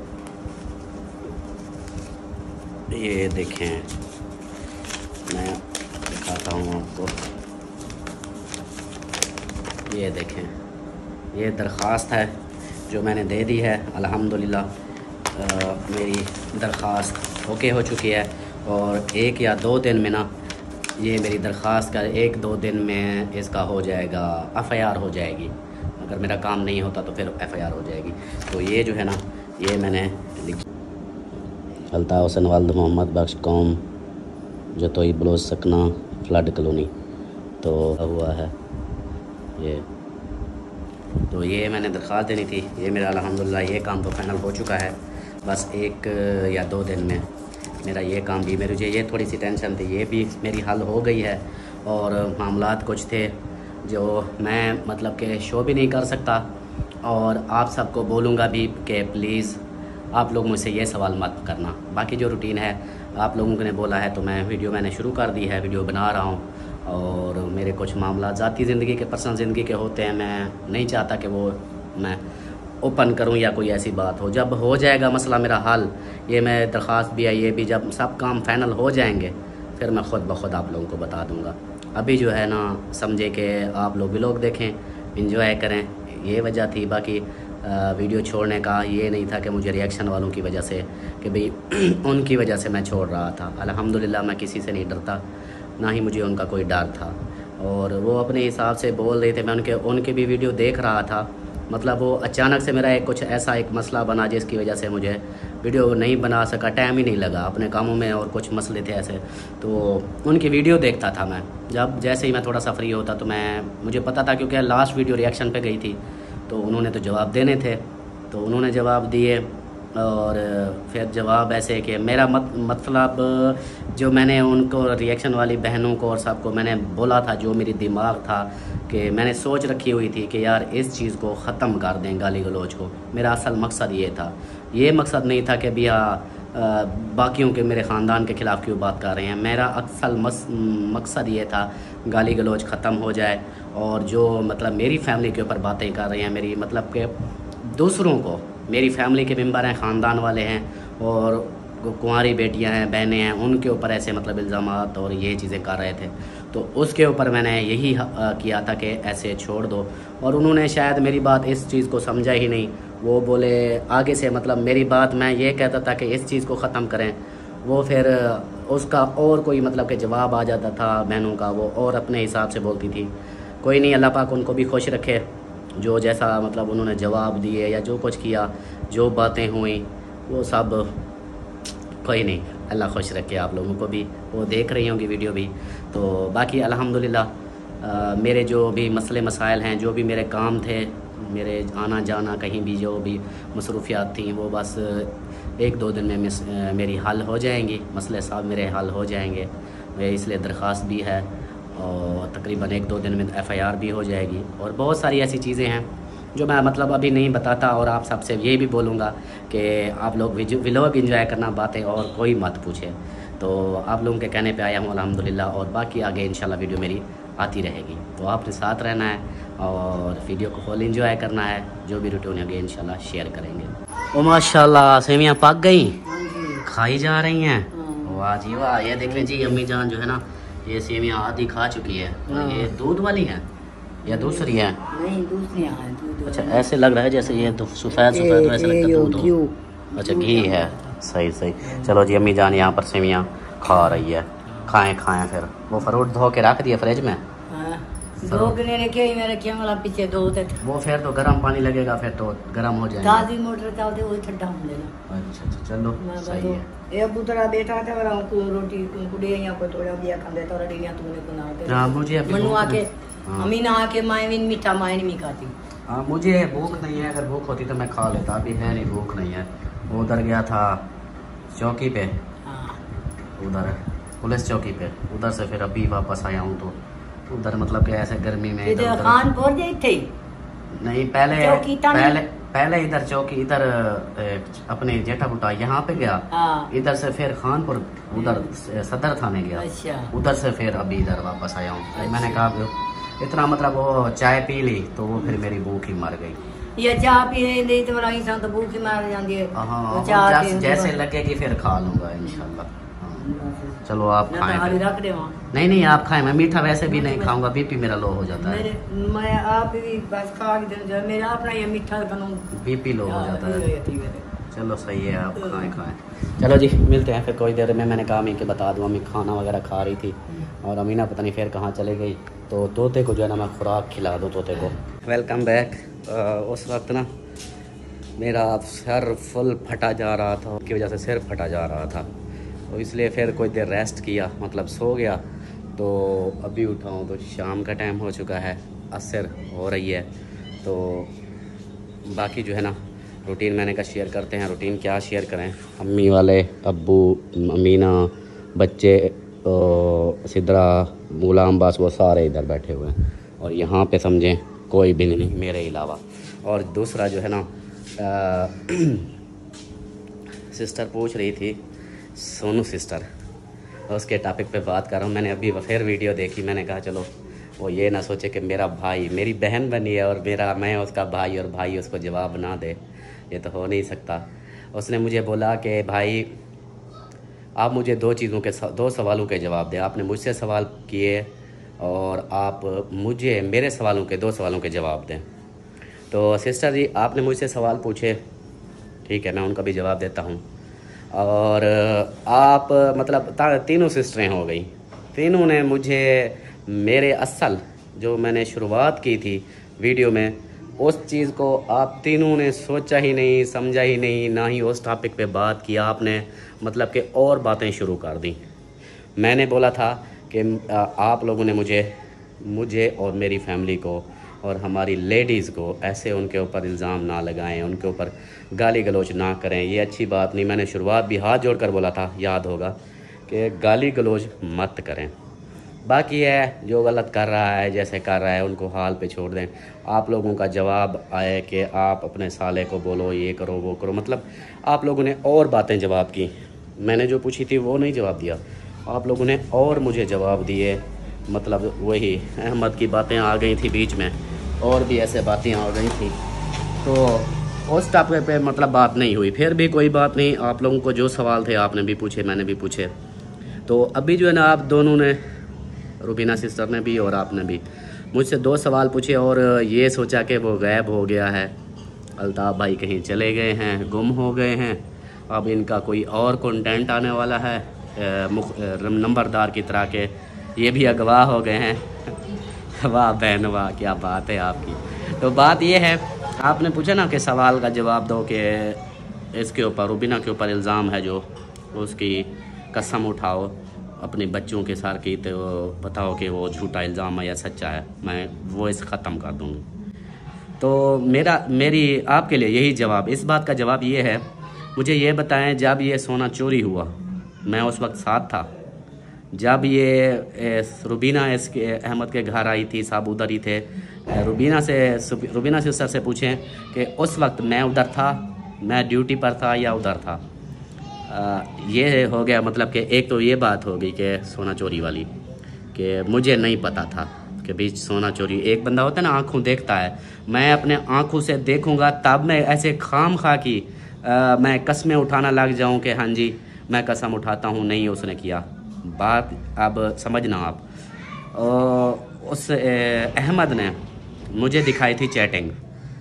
[SPEAKER 1] ये देखें, मैं दिखाता हूँ आपको। ये देखें, ये दरख्वास्त है जो मैंने दे दी है। अल्हम्दुलिल्लाह मेरी दरख्वास्त ओके हो चुकी है, और एक या दो दिन में ना, ये मेरी दरख्वास्त का एक दो दिन में इसका हो जाएगा, एफ़ आई आर हो जाएगी। अगर मेरा काम नहीं होता तो फिर एफ़ आई आर हो जाएगी। तो ये जो है ना, ये मैंने लिखी, अल्ताफ़ हुसैन वालिद मोहम्मद बख्श कौम जतोई बलोच सकना फ्लड कॉलोनी, तो हुआ है ये। तो ये मैंने दरख्वास्त देनी थी, ये मेरा अल्हम्दुलिल्लाह ये काम तो फाइनल हो चुका है। बस एक या दो दिन में मेरा ये काम भी, मेरे ये थोड़ी सी टेंशन थी, ये भी मेरी हल हो गई है। और मामलात कुछ थे जो मैं मतलब कि शो भी नहीं कर सकता, और आप सबको बोलूँगा भी कि प्लीज़ आप लोग मुझसे ये सवाल मत करना। बाकी जो रूटीन है आप लोगों ने बोला है, तो मैं वीडियो मैंने शुरू कर दी है, वीडियो बना रहा हूँ। और मेरे कुछ मामला ज़ाती ज़िंदगी के, पर्सनल ज़िंदगी के होते हैं, मैं नहीं चाहता कि वो मैं ओपन करूं या कोई ऐसी बात हो। जब हो जाएगा मसला मेरा हल, ये मैं दरख्वास्त भी है, ये भी जब सब काम फाइनल हो जाएंगे फिर मैं ख़ुद ब खुद आप लोगों को बता दूंगा। अभी जो है ना, समझे कि आप लोग भी लोग देखें, इंजॉय करें, ये वजह थी। बाकी आ, वीडियो छोड़ने का ये नहीं था कि मुझे रिएक्शन वालों की वजह से, कि भाई उनकी वजह से मैं छोड़ रहा था। अल्हम्दुलिल्लाह मैं किसी से नहीं डरता, ना ही मुझे उनका कोई डर था। और वो अपने हिसाब से बोल रहे थे, मैं उनके उनके भी वीडियो देख रहा था। मतलब वो अचानक से मेरा एक कुछ ऐसा एक मसला बना जिसकी वजह से मुझे वीडियो नहीं बना सका, टाइम ही नहीं लगा अपने कामों में, और कुछ मसले थे ऐसे। तो उनकी वीडियो देखता था मैं, जब जैसे ही मैं थोड़ा सा फ्री होता तो मैं, मुझे पता था क्योंकि लास्ट वीडियो रिएक्शन पे गई थी, तो उन्होंने तो जवाब देने थे, तो उन्होंने जवाब दिए। और फिर जवाब ऐसे कि मेरा मत मतलब जो मैंने उनको रिएक्शन वाली बहनों को और सबको मैंने बोला था, जो मेरी दिमाग था कि मैंने सोच रखी हुई थी कि यार इस चीज़ को ख़त्म कर दें, गाली गलौज को। मेरा असल मकसद ये था, ये मकसद नहीं था कि भैया बाकियों के, मेरे ख़ानदान के ख़िलाफ़ क्यों बात कर रहे हैं। मेरा असल मकसद ये था गाली गलौज ख़त्म हो जाए, और जो मतलब मेरी फैमिली के ऊपर बातें कर रहे हैं, मेरी मतलब के दूसरों को, मेरी फैमिली के मेंबर हैं, ख़ानदान वाले हैं, और कुंवारी बेटियां हैं, बहनें हैं, उनके ऊपर ऐसे मतलब इल्ज़ामात और ये चीज़ें कर रहे थे। तो उसके ऊपर मैंने यही किया था कि ऐसे छोड़ दो, और उन्होंने शायद मेरी बात इस चीज़ को समझा ही नहीं। वो बोले आगे से, मतलब मेरी बात मैं ये कहता था कि इस चीज़ को ख़त्म करें, वो फिर उसका और कोई मतलब कि जवाब आ जाता था बहनों का, वो और अपने हिसाब से बोलती थी। कोई नहीं, अल्लाह पाक उनको भी खुश रखे, जो जैसा मतलब उन्होंने जवाब दिए या जो कुछ किया, जो बातें हुई, वो सब कोई नहीं, अल्लाह खुश रखे आप लोगों को भी, वो देख रही होंगी वीडियो भी। तो बाकी अल्हम्दुलिल्लाह मेरे जो भी मसले मसाइल हैं, जो भी मेरे काम थे, मेरे आना जाना कहीं भी जो भी मसरूफियात थी, वो बस एक दो दिन में मेरी हल हो जाएंगी, मसले सब मेरे हल हो जाएंगे। इसलिए दरख्वास्त भी है, और तकरीबन एक दो दिन में एफ़ आई आर भी हो जाएगी। और बहुत सारी ऐसी चीज़ें हैं जो मैं मतलब अभी नहीं बताता, और आप सबसे ये भी बोलूँगा कि आप लोग व्लॉग एंजॉय करना, बातें और कोई मत पूछे। तो आप लोगों के कहने पे आया हूँ अल्हम्दुलिल्लाह, और बाकी आगे इंशाल्लाह वीडियो मेरी आती रहेगी। तो आपने साथ रहना है और वीडियो को फुल एंजॉय करना है, जो भी रूटीन होगी इंशाल्लाह शेयर करेंगे। ओ माशाल्लाह, सेवियाँ पक गई, खाई जा रही हैं। वाह जी वाह, ये देखें जी अम्मी जान जो है ना, ये सेवियाँ आधी खा चुकी है। और ये दूध वाली है या दूसरी है?
[SPEAKER 4] नहीं, दूसरी है।
[SPEAKER 1] अच्छा, ऐसे लग रहा है जैसे ये तो सफ़ेद सफ़ेद वैसे लगता है दूध हो। अच्छा, घी है, सही सही। चलो जी, अम्मी जान यहाँ पर सेवियाँ खा रही है, खाएं खाएं फिर वो फ्रूट धो के रख दिए फ्रिज में।
[SPEAKER 4] दो गने रखे ही मेरे क्या वाला पीछे दो थे
[SPEAKER 1] वो फिर तो गर्म पानी लगेगा फिर तो गर्म हो जाएगा।
[SPEAKER 4] ताजी मोटर चलते वो ठंडा हो लेना।
[SPEAKER 1] अच्छा अच्छा चलो सही है।
[SPEAKER 4] ये पुतरा बैठा था वाला को रोटी कुड़े या को थोड़ा दिया खांदे तो रेडिया तूने को ना
[SPEAKER 1] हां मुझे अभी
[SPEAKER 4] मनु आके अमीना आके मायविन मीठा मायन नहीं खाती।
[SPEAKER 1] हां मुझे भूख नहीं है, अगर भूख होती तो मैं खा लेता, अभी है नहीं भूख नहीं है। वो उधर गया था चौकी पे, हां उधर पुलिस चौकी पे, उधर से फिर अभी वापस आया हूं तो उधर मतलब कि ऐसे गर्मी में इधर
[SPEAKER 4] खानपुर गए थे
[SPEAKER 1] नहीं पहले पहले पहले इधर चौकी इधर अपने जेठा बुटा यहाँ पे गया, इधर से फिर खानपुर उधर सदर थाने गया, उधर से फिर अभी इधर वापस आया हूँ। मैंने कहा इतना मतलब वो चाय पी ली तो वो फिर मेरी भूख ही मर गई।
[SPEAKER 4] ये चाय पी नहीं तो वाला इंसान तो भूख ही मार जाती है।
[SPEAKER 1] हाँ जैसे लगेगी फिर खा लूंगा इंशाल्लाह। चलो आप खाएं। नहीं नहीं आप खाएं, मैं मीठा वैसे भी नहीं खाऊंगा, बीपी मेरा लो हो जाता है।
[SPEAKER 4] मैं आप भी बस खा के मेरा अपना ये मीठा बनूं
[SPEAKER 1] बीपी लो हो जाता है। चलो सही है आप खाएं खाएं। चलो जी मिलते हैं फिर कोई देर में। मैंने कहा अम्मी के बता दूँ, अम्मी खाना वगैरह खा रही थी और अमीना पता नहीं फिर कहाँ चले गई, तो तोते को जो है ना मैं खुराक खिला दूँ तोते को। Welcome back. उस वक्त ना मेरा सर फुल फटा जा रहा था, उसकी वजह से सिर फटा जा रहा था, तो इसलिए फिर कोई देर रेस्ट किया, मतलब सो गया। तो अभी उठा हूँ तो शाम का टाइम हो चुका है, असर हो रही है। तो बाकी जो है ना रूटीन मैंने कहा शेयर करते हैं। रूटीन क्या शेयर करें, अम्मी वाले, अब्बू, अमीना, बच्चे, सिद्रा, गुलाम बास वो सारे इधर बैठे हुए हैं और यहाँ पे समझें कोई भी नहीं मेरे अलावा। और दूसरा जो है ना आ, सिस्टर पूछ रही थी, सोनू सिस्टर, उसके टॉपिक पे बात कर रहा हूँ। मैंने अभी फिर वीडियो देखी, मैंने कहा चलो वो ये ना सोचे कि मेरा भाई मेरी बहन बनी है और मेरा मैं उसका भाई और भाई उसको जवाब ना दे, ये तो हो नहीं सकता। उसने मुझे बोला कि भाई आप मुझे दो चीज़ों के दो सवालों के जवाब दें। आपने मुझसे सवाल किए और आप मुझे मेरे सवालों के दो सवालों के जवाब दें। तो सिस्टर जी आपने मुझसे सवाल पूछे, ठीक है मैं उनका भी जवाब देता हूँ। और आप मतलब तीनों सिस्टरें हो गई, तीनों ने मुझे मेरे असल जो मैंने शुरुआत की थी वीडियो में उस चीज़ को आप तीनों ने सोचा ही नहीं, समझा ही नहीं, ना ही उस टॉपिक पे बात किया आपने, मतलब कि और बातें शुरू कर दी। मैंने बोला था कि आप लोगों ने मुझे मुझे और मेरी फैमिली को और हमारी लेडीज़ को ऐसे उनके ऊपर इल्ज़ाम ना लगाएं, उनके ऊपर गाली गलोच ना करें, ये अच्छी बात नहीं। मैंने शुरुआत भी हाथ जोड़कर बोला था, याद होगा, कि गाली गलोच मत करें। बाकी है जो गलत कर रहा है जैसे कर रहा है उनको हाल पे छोड़ दें। आप लोगों का जवाब आए कि आप अपने साले को बोलो, ये करो वो करो, मतलब आप लोगों ने और बातें जवाब की। मैंने जो पूछी थी वो नहीं जवाब दिया, आप लोगों ने और मुझे जवाब दिए, मतलब वही अहमद की बातें आ गई थी बीच में, और भी ऐसे बातें आ गई थी, तो उस टॉपिक पे मतलब बात नहीं हुई। फिर भी कोई बात नहीं, आप लोगों को जो सवाल थे आपने भी पूछे, मैंने भी पूछे। तो अभी जो है ना आप दोनों ने, रुबीना सिस्टर ने भी और आपने भी मुझसे दो सवाल पूछे और ये सोचा कि वो गायब हो गया है, अल्ताफ़ भाई कहीं चले गए हैं, गुम हो गए हैं, अब इनका कोई और कंटेंट आने वाला है नंबरदार की तरह के ये भी अगवा हो गए हैं। वाह बहन वाह, क्या बात है आपकी। तो बात ये है, आपने पूछा ना कि सवाल का जवाब दो कि इसके ऊपर रुबीना के ऊपर इल्ज़ाम है जो, उसकी कसम उठाओ अपने बच्चों के साथ की, तो बताओ कि वो झूठा इल्ज़ाम है या सच्चा है, मैं वो इस ख़त्म कर दूँगी। तो मेरा मेरी आपके लिए यही जवाब, इस बात का जवाब ये है, मुझे ये बताएं जब ये सोना चोरी हुआ मैं उस वक्त साथ था, जब ये रुबीना इसके अहमद के घर आई थी, साहब उधर ही थे। रुबीना से रुबीना सिस्टर से पूछें कि उस वक्त मैं उधर था, मैं ड्यूटी पर था या उधर था। आ, ये हो गया, मतलब कि एक तो ये बात हो गई कि सोना चोरी वाली, कि मुझे नहीं पता था कि बीच सोना चोरी। एक बंदा होता है ना आँखों देखता है, मैं अपने आँखों से देखूँगा तब मैं ऐसे खाम खा की आ, मैं कस्में उठाना लग जाऊँ कि हाँ जी मैं कसम उठाता हूँ, नहीं उसने किया। बात अब समझना आप। और उस अहमद ने मुझे दिखाई थी चैटिंग,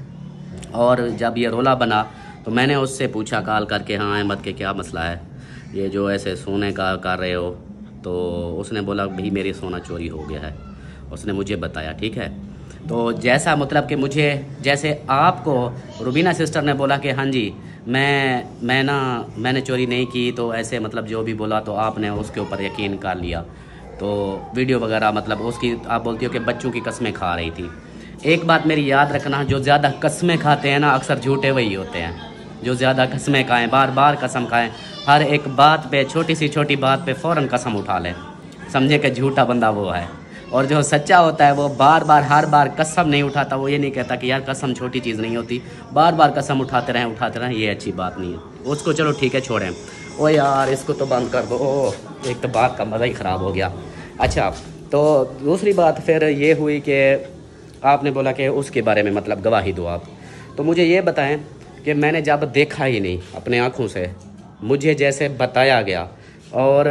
[SPEAKER 1] और जब ये रोला बना तो मैंने उससे पूछा कॉल करके, हाँ अहमद के क्या मसला है, ये जो ऐसे सोने का कर रहे हो, तो उसने बोला भाई मेरी सोना चोरी हो गया है, उसने मुझे बताया, ठीक है। तो जैसा मतलब कि मुझे जैसे आपको रुबीना सिस्टर ने बोला कि हाँ जी मैं मैं ना मैंने चोरी नहीं की, तो ऐसे मतलब जो भी बोला तो आपने उसके ऊपर यकीन कर लिया, तो वीडियो वगैरह मतलब उसकी आप बोलती हो कि बच्चों की कस्में खा रही थी। एक बात मेरी याद रखना, जो ज़्यादा कस्में खाते हैं ना अक्सर झूठे वही होते हैं, जो ज़्यादा कस्में खाएँ, बार बार कसम खाएँ, हर एक बात पे छोटी सी छोटी बात पे फ़ौरन कसम उठा लें, समझे कि झूठा बंदा वो है। और जो सच्चा होता है वो बार बार हर बार कसम नहीं उठाता, वो ये नहीं कहता कि यार कसम छोटी चीज़ नहीं होती, बार बार कसम उठाते रहें उठाते रहें, ये अच्छी बात नहीं है। उसको चलो ठीक है छोड़ें। ओ यार इसको तो बंद कर दो, ओह एक तो बात का मज़ा ही ख़राब हो गया। अच्छा, तो दूसरी बात फिर ये हुई कि आपने बोला कि उसके बारे में मतलब गवाही दो आप, तो मुझे ये बताएं कि मैंने जब देखा ही नहीं अपने आँखों से, मुझे जैसे बताया गया, और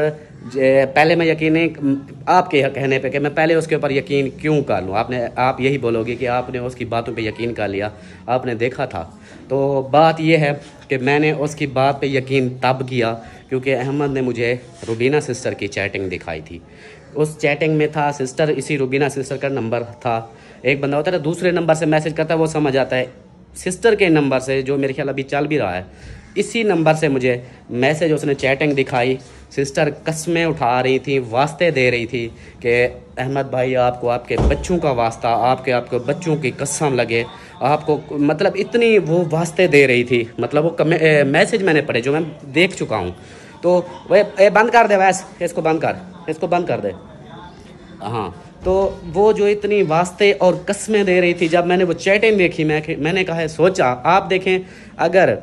[SPEAKER 1] पहले मैं यकीन नहीं आपके कहने पे कि मैं पहले उसके ऊपर यकीन क्यों कर लूँ, आपने आप यही बोलोगे कि आपने उसकी बातों पे यकीन कर लिया, आपने देखा था। तो बात यह है कि मैंने उसकी बात पे यकीन तब किया क्योंकि अहमद ने मुझे रुबीना सिस्टर की चैटिंग दिखाई थी। उस चैटिंग में था सिस्टर, इसी रुबीना सिस्टर का नंबर था। एक बंदा होता है दूसरे नंबर से मैसेज करता है, वो समझ आता है सिस्टर के नंबर से, जो मेरे ख्याल अभी चल भी रहा है, इसी नंबर से मुझे मैसेज उसने चैटिंग दिखाई। सिस्टर कस्में उठा रही थी, वास्ते दे रही थी कि अहमद भाई आपको आपके बच्चों का वास्ता, आपके आपके बच्चों की कसम लगे आपको, मतलब इतनी वो वास्ते दे रही थी। मतलब वो मैसेज मैंने पढ़े जो मैं देख चुका हूँ। तो वह बंद कर दे, वैसे इसको बंद कर, इसको बंद कर दे। हाँ, तो वो जो इतनी वास्ते और कस्में दे रही थी, जब मैंने वो चैटिंग देखी मैं मैंने कहा है, सोचा आप देखें अगर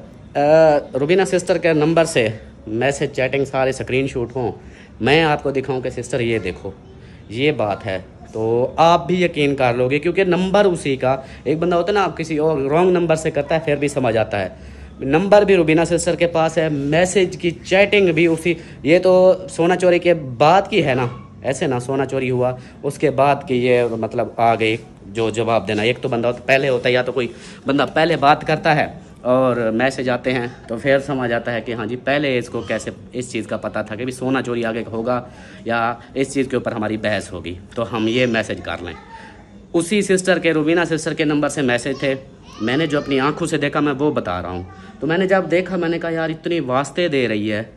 [SPEAKER 1] रुबीना सिस्टर के नंबर से मैसेज चैटिंग सारे स्क्रीनशॉट हों, मैं आपको दिखाऊं कि सिस्टर ये देखो ये बात है, तो आप भी यकीन कर लोगे क्योंकि नंबर उसी का। एक बंदा होता है ना, आप किसी और रॉन्ग नंबर से करता है फिर भी समझ आता है, नंबर भी रुबीना सिस्टर के पास है, मैसेज की चैटिंग भी उसी। ये तो सोना चोरी के बाद की है ना, ऐसे ना सोना चोरी हुआ उसके बाद की ये मतलब आ गई जो जवाब देना। एक तो बंदा पहले होता है, या तो कोई बंदा पहले बात करता है और मैसेज आते हैं तो फिर समझ आता है कि हाँ जी पहले इसको कैसे इस चीज़ का पता था कि भी सोना चोरी आगे होगा या इस चीज़ के ऊपर हमारी बहस होगी, तो हम ये मैसेज कर लें। उसी सिस्टर के, रुबीना सिस्टर के नंबर से मैसेज थे, मैंने जो अपनी आंखों से देखा मैं वो बता रहा हूँ। तो मैंने जब देखा मैंने कहा यार इतनी वास्ते दे रही है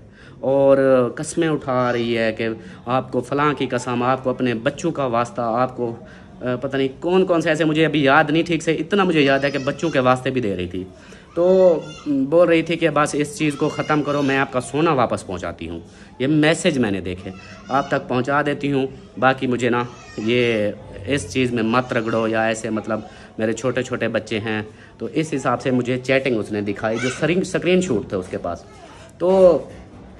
[SPEAKER 1] और कस्में उठा रही है कि आपको फ़लाँ की कसम, आपको अपने बच्चों का वास्ता, आपको पता नहीं कौन कौन से ऐसे, मुझे अभी याद नहीं ठीक से, इतना मुझे याद है कि बच्चों के वास्ते भी दे रही थी। तो बोल रही थी कि बस इस चीज़ को ख़त्म करो, मैं आपका सोना वापस पहुंचाती हूं। ये मैसेज मैंने देखे, आप तक पहुंचा देती हूं, बाकी मुझे ना ये इस चीज़ में मत रगड़ो, या ऐसे मतलब मेरे छोटे छोटे बच्चे हैं। तो इस हिसाब से मुझे चैटिंग उसने दिखाई जो स्क्रीन शॉट थे उसके पास। तो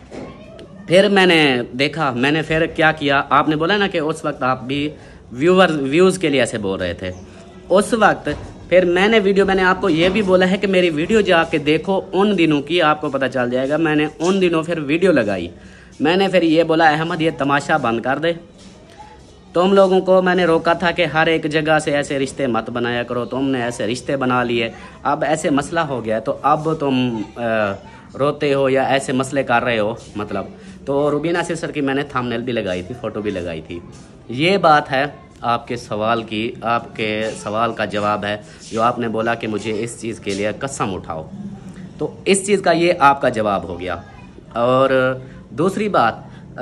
[SPEAKER 1] फिर मैंने देखा, मैंने फिर क्या किया, आपने बोला ना कि उस वक्त आप भी व्यूवर व्यूज़ के लिए ऐसे बोल रहे थे, उस वक्त फिर मैंने वीडियो, मैंने आपको ये भी बोला है कि मेरी वीडियो जाके देखो उन दिनों की, आपको पता चल जाएगा। मैंने उन दिनों फिर वीडियो लगाई, मैंने फिर ये बोला अहमद ये तमाशा बंद कर दे, तुम लोगों को मैंने रोका था कि हर एक जगह से ऐसे रिश्ते मत बनाया करो, तुमने ऐसे रिश्ते बना लिए, अब ऐसे मसला हो गया तो अब तुम आ, रोते हो या ऐसे मसले कर रहे हो मतलब। तो रुबीना सिस्टर की मैंने थंबनेल भी लगाई थी, फ़ोटो भी लगाई थी। ये बात है आपके सवाल की, आपके सवाल का जवाब है जो आपने बोला कि मुझे इस चीज़ के लिए कसम उठाओ, तो इस चीज़ का ये आपका जवाब हो गया। और दूसरी बात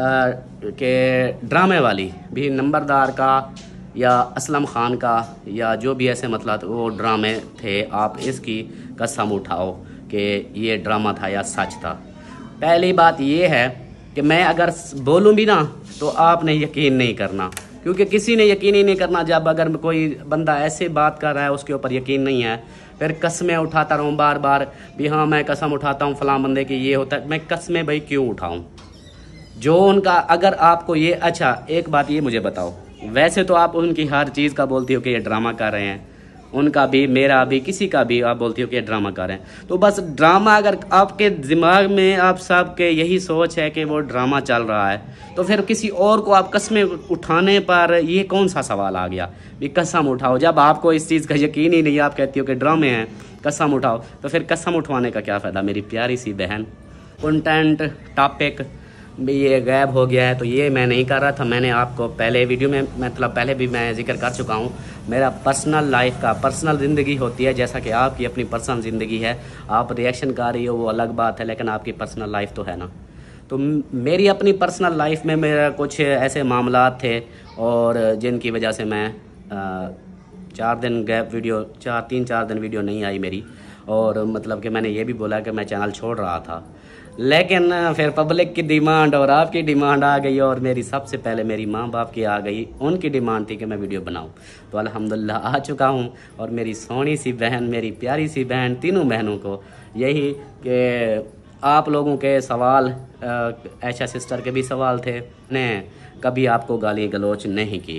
[SPEAKER 1] कि ड्रामे वाली भी, नंबरदार का या असलम ख़ान का या जो भी ऐसे मतलब वो ड्रामे थे, आप इसकी कसम उठाओ कि ये ड्रामा था या सच था। पहली बात ये है कि मैं अगर बोलूँ भी ना तो आपने यकीन नहीं करना, क्योंकि किसी ने यकीन ही नहीं करना। जब अगर कोई बंदा ऐसे बात कर रहा है उसके ऊपर यकीन नहीं है, फिर कस्में उठाता रहूँ बार बार भी, हाँ मैं कसम उठाता हूँ फ़लाँ बंदे की ये होता है, मैं कस्में भाई क्यों उठाऊँ जो उनका। अगर आपको ये, अच्छा एक बात ये मुझे बताओ, वैसे तो आप उनकी हर चीज़ का बोलती हो कि ये ड्रामा कर रहे हैं, उनका भी मेरा भी किसी का भी आप बोलती हो कि ये ड्रामा कर रहे हैं, तो बस ड्रामा अगर आपके दिमाग में आप सब के यही सोच है कि वो ड्रामा चल रहा है, तो फिर किसी और को आप कस्में उठाने पर ये कौन सा सवाल आ गया भी कसम उठाओ। जब आपको इस चीज़ का यकीन ही नहीं, आप कहती हो कि ड्रामे हैं कसम उठाओ, तो फिर कसम उठवाने का क्या फ़ायदा मेरी प्यारी सी बहन। कंटेंट टॉपिक भी ये गायब हो गया है, तो ये मैं नहीं कर रहा था। मैंने आपको पहले वीडियो में मतलब पहले भी मैं जिक्र कर चुका हूँ, मेरा पर्सनल लाइफ का पर्सनल ज़िंदगी होती है, जैसा कि आपकी अपनी पर्सनल ज़िंदगी है। आप रिएक्शन कर रही हो वो अलग बात है, लेकिन आपकी पर्सनल लाइफ तो है ना। तो मेरी अपनी पर्सनल लाइफ में मेरा कुछ ऐसे मामलात थे और जिनकी वजह से मैं आ, चार दिन गैप वीडियो चार तीन चार दिन वीडियो नहीं आई मेरी, और मतलब कि मैंने ये भी बोला कि मैं चैनल छोड़ रहा था, लेकिन फिर पब्लिक की डिमांड और आपकी डिमांड आ गई और मेरी सबसे पहले मेरी माँ बाप की आ गई, उनकी डिमांड थी कि मैं वीडियो बनाऊं, तो अल्हम्दुलिल्लाह आ चुका हूं। और मेरी सोनी सी बहन, मेरी प्यारी सी बहन, तीनों बहनों को यही कि आप लोगों के सवाल, ऐशा सिस्टर के भी सवाल थे, ने कभी आपको गाली गलोच नहीं की,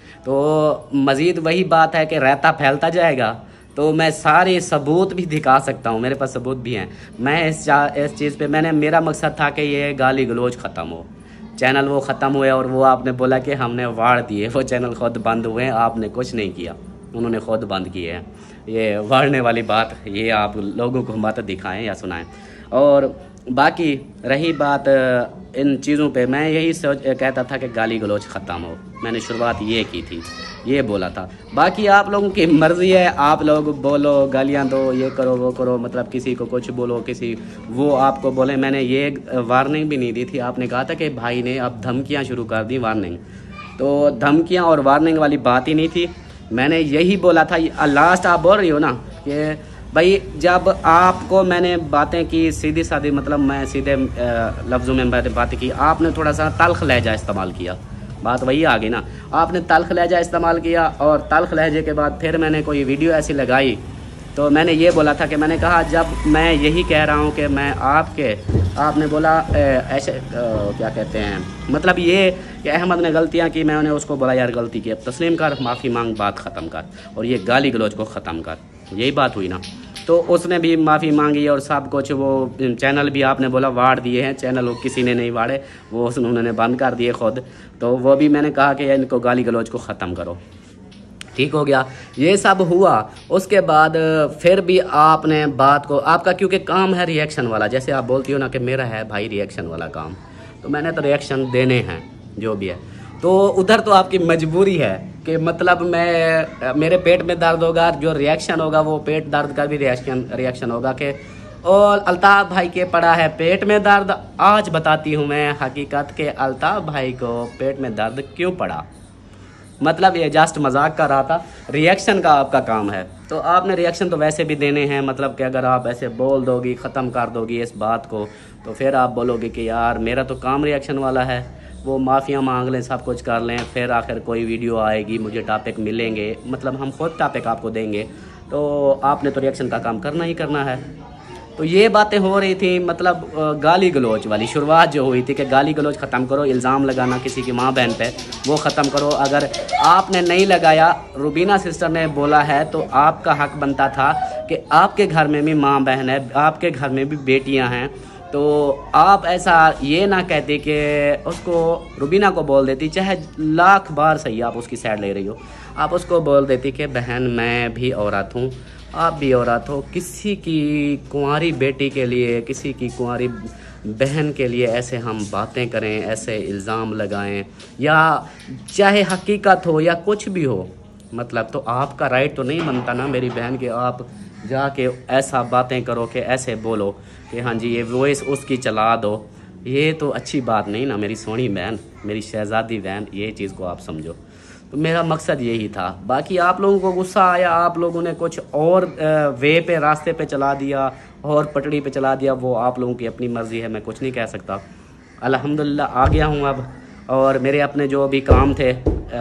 [SPEAKER 1] तो मज़ीद वही बात है कि रहता फैलता जाएगा। तो मैं सारे सबूत भी दिखा सकता हूँ, मेरे पास सबूत भी हैं। मैं इस इस चीज़ पे मैंने मेरा मकसद था कि ये गाली गलोच ख़त्म हो, चैनल वो ख़त्म हुए, और वो आपने बोला कि हमने वाड़ दिए, वो चैनल ख़ुद बंद हुए, आपने कुछ नहीं किया, उन्होंने ख़ुद बंद किए हैं। ये वाड़ने वाली बात, ये आप लोगों को मत दिखाएं या सुनाएं। और बाकी रही बात इन चीज़ों पे, मैं यही सोच कहता था कि गाली गलोच ख़त्म हो, मैंने शुरुआत ये की थी, ये बोला था। बाकी आप लोगों की मर्ज़ी है, आप लोग बोलो, गालियाँ दो, ये करो वो करो, मतलब किसी को कुछ बोलो, किसी वो आपको बोले। मैंने ये वार्निंग भी नहीं दी थी, आपने कहा था कि भाई ने अब धमकियाँ शुरू कर दी, वार्निंग, तो धमकियाँ और वार्निंग वाली बात ही नहीं थी। मैंने यही बोला था, लास्ट आप बोल रही हो ना कि भाई जब आपको मैंने बातें की सीधी सादी, मतलब मैं सीधे लफ्ज़ों में बातें की, आपने थोड़ा सा तल्ख लहजा इस्तेमाल किया, बात वही आ गई ना, आपने तल्ख लहजा इस्तेमाल किया। और तल्ख लहजे के बाद फिर मैंने कोई वीडियो ऐसी लगाई, तो मैंने ये बोला था कि मैंने कहा जब मैं यही कह रहा हूँ कि मैं आपके, आपने बोला ऐसे क्या कहते हैं, मतलब ये कि अहमद ने गलतियाँ की, मैंने उसको बोला यार गलती की, अब तस्लीम कर, माफ़ी मांग, बात ख़त्म कर, और ये गाली गलौज को ख़त्म कर, यही बात हुई ना। तो उसने भी माफ़ी मांगी और सब कुछ, वो चैनल भी आपने बोला वाड़ दिए हैं, चैनल वो किसी ने नहीं वाड़े, वो उन्होंने बंद कर दिए खुद, तो वो भी मैंने कहा कि इनको गाली गलौज को ख़त्म करो, ठीक हो गया। ये सब हुआ, उसके बाद फिर भी आपने बात को, आपका क्योंकि काम है रिएक्शन वाला, जैसे आप बोलती हो ना कि मेरा है भाई रिएक्शन वाला काम, तो मैंने तो रिएक्शन देने हैं जो भी है, तो उधर तो आपकी मजबूरी है कि मतलब मैं, मेरे पेट में दर्द होगा, जो रिएक्शन होगा वो पेट दर्द का भी रिएक्शन रिएक्शन होगा कि और अल्ताफ़ भाई के पड़ा है पेट में दर्द। आज बताती हूँ मैं हकीकत के अल्ताफ़ भाई को पेट में दर्द क्यों पड़ा, मतलब ये जस्ट मजाक कर रहा था, रिएक्शन का आपका काम है, तो आपने रिएक्शन तो वैसे भी देने हैं, मतलब कि अगर आप ऐसे बोल दोगी, ख़त्म कर दोगी इस बात को, तो फिर आप बोलोगे कि यार मेरा तो काम रिएक्शन वाला है, वो माफ़िया मांग लें, सब कुछ कर लें, फिर आखिर कोई वीडियो आएगी, मुझे टॉपिक मिलेंगे, मतलब हम खुद टॉपिक आपको देंगे, तो आपने तो रिएक्शन का काम करना ही करना है। तो ये बातें हो रही थी, मतलब गाली गलोच वाली शुरुआत जो हुई थी कि गाली गलोच ख़त्म करो, इल्ज़ाम लगाना किसी की माँ बहन पे वो ख़त्म करो। अगर आपने नहीं लगाया, रुबीना सिस्टर ने बोला है, तो आपका हक बनता था कि आपके घर में भी माँ बहन है, आपके घर में भी बेटियाँ हैं, तो आप ऐसा ये ना कहते कि उसको, रुबीना को बोल देती, चाहे लाख बार सही आप उसकी साइड ले रही हो, आप उसको बोल देती कि बहन मैं भी औरत हूँ, आप भी औरत हो, किसी की कुंवारी बेटी के लिए, किसी की कुंवारी बहन के लिए ऐसे हम बातें करें, ऐसे इल्ज़ाम लगाएं, या चाहे हकीकत हो या कुछ भी हो, मतलब तो आपका राइट तो नहीं बनता ना मेरी बहन के आप जाके ऐसा बातें करो कि ऐसे बोलो कि हाँ जी ये वॉइस उसकी चला दो, ये तो अच्छी बात नहीं ना मेरी सोनी बहन, मेरी शहज़ादी बहन, ये चीज़ को आप समझो। तो मेरा मकसद यही था। बाकी आप लोगों को गुस्सा आया, आप लोगों ने कुछ और वे पे, रास्ते पे चला दिया और पटड़ी पे चला दिया, वो आप लोगों की अपनी मर्ज़ी है, मैं कुछ नहीं कह सकता। अल्हम्दुलिल्लाह आ गया हूँ अब, और मेरे अपने जो भी काम थे,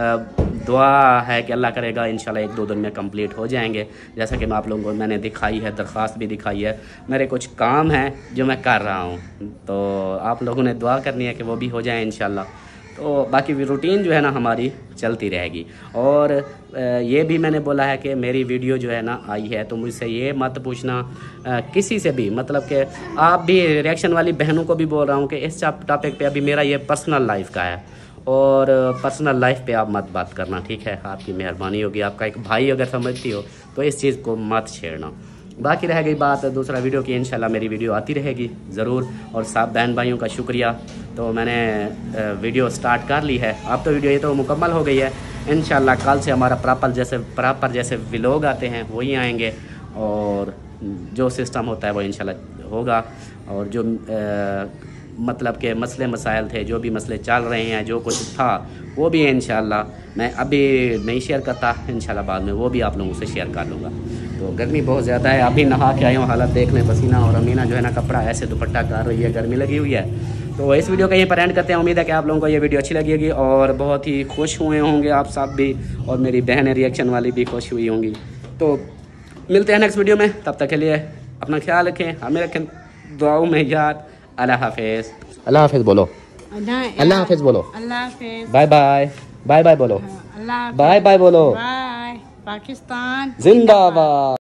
[SPEAKER 1] दुआ है कि अल्लाह करेगा इंशाल्लाह एक दो दिन में कंप्लीट हो जाएंगे, जैसा कि मैं आप लोगों को मैंने दिखाई है, दरख्वास्त भी दिखाई है, मेरे कुछ काम हैं जो मैं कर रहा हूँ, तो आप लोगों ने दुआ करनी है कि वो भी हो जाए इंशाल्लाह। तो बाकी भी रूटीन जो है ना हमारी चलती रहेगी। और ये भी मैंने बोला है कि मेरी वीडियो जो है ना आई है, तो मुझसे ये मत पूछना किसी से भी, मतलब कि आप भी रिएक्शन वाली बहनों को भी बोल रहा हूँ कि इस टॉपिक पे अभी मेरा ये पर्सनल लाइफ का है, और पर्सनल लाइफ पे आप मत बात करना, ठीक है, आपकी मेहरबानी होगी। आपका एक भाई अगर समझती हो तो इस चीज़ को मत छेड़ना, बाकी रह गई बात दूसरा वीडियो की, इंशाल्लाह मेरी वीडियो आती रहेगी ज़रूर। और सब बहन भाइयों का शुक्रिया। तो मैंने वीडियो स्टार्ट कर ली है, अब तो वीडियो ये तो मुकम्मल हो गई है। इंशाल्लाह कल से हमारा प्रॉपर जैसे प्रॉपर जैसे व्लॉग आते हैं वही आएंगे, और जो सिस्टम होता है वो इंशाल्लाह होगा। और जो आ, मतलब के मसले मसाइल थे, जो भी मसले चल रहे हैं, जो कुछ था वो भी इंशाल्लाह मैं अभी नहीं शेयर करता, इंशाल्लाह बाद में वो भी आप लोगों से शेयर कर लूँगा। तो गर्मी बहुत ज़्यादा है, अभी नहा के आए हूँ, हालत देख लें पसीना। और अमीना जो है ना कपड़ा ऐसे दुपट्टा कर रही है, गर्मी लगी हुई है। तो इस वीडियो का यहीं पर एंड करते हैं। उम्मीद है कि आप लोगों को ये वीडियो अच्छी लगेगी और बहुत ही खुश हुए होंगे आप सब भी, और मेरी बहनें रिएक्शन वाली भी खुश हुई होंगी। तो मिलते हैं नेक्स्ट वीडियो में, तब तक के लिए अपना ख्याल रखें, हमें रखें दुआओं में याद। अल्लाह हाफिज़। अल्लाह हाफिज़ बोलो, अल्लाह हाफिज़ बोलो,
[SPEAKER 2] अल्लाह हाफिज़,
[SPEAKER 1] बाय बाय, बाय बाय बोलो,
[SPEAKER 2] अल्लाह
[SPEAKER 1] बाय बाय बोलो,
[SPEAKER 2] बाय, पाकिस्तान
[SPEAKER 1] जिंदाबाद।